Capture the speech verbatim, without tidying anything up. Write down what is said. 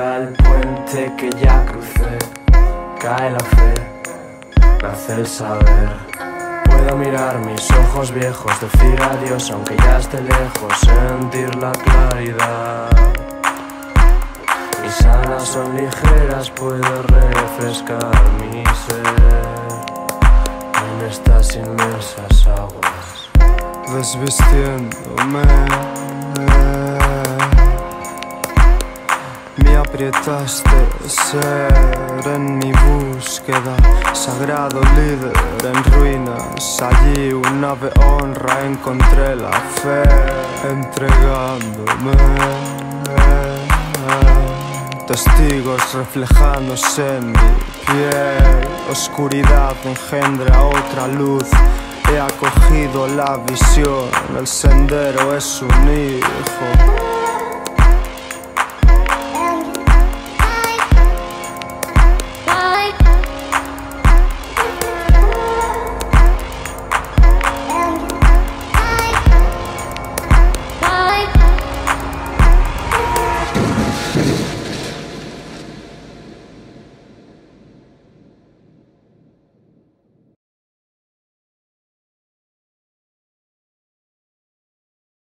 Cruza el puente que ya crucé, cae la fe, nace el saber. Puedo mirar mis ojos viejos, decir adiós aunque ya esté lejos, sentir la claridad. Mis alas son ligeras, puedo refrescar mi ser en estas inmensas aguas. Desvistiéndome, me aprietaste ser en mi búsqueda, sagrado líder en ruinas. Allí una ave honra encontré la fe, entregándome. Testigos reflejándose en mi piel, oscuridad engendra otra luz. He acogido la visión, el sendero es un hijo.